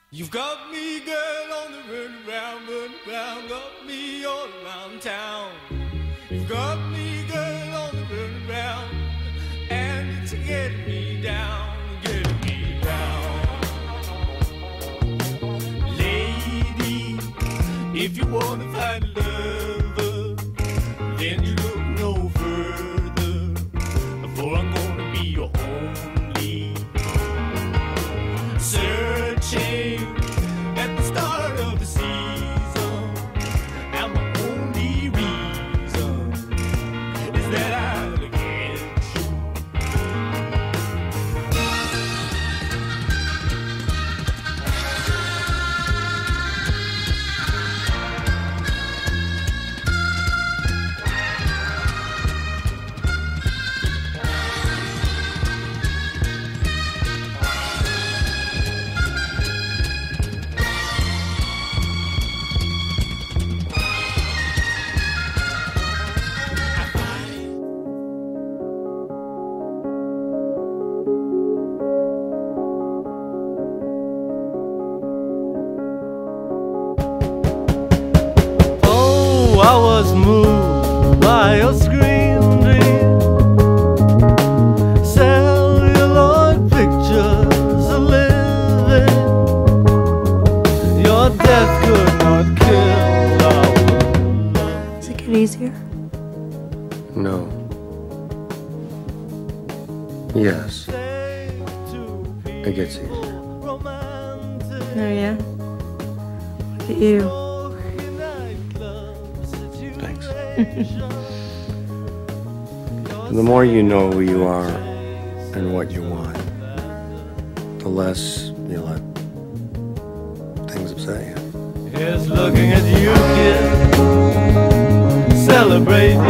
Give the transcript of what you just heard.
You've got me, girl, on the run around, got me all around town. You've got me, girl, on the run around, and it's getting me down, getting me down. Lady, if you wanna find a lover, then you look no further, for I'm gonna be your only. Searching at the start of the season, and my only reason is that I'll get you. I was moved by your screen dream, celluloid pictures of living. Your death could not kill our love. Does it get easier? No. Yes. It gets easier. Oh yeah? Look at you. Thanks. The more you know who you are and what you want, the less you let things upset you. Here's looking at you, kid, celebrating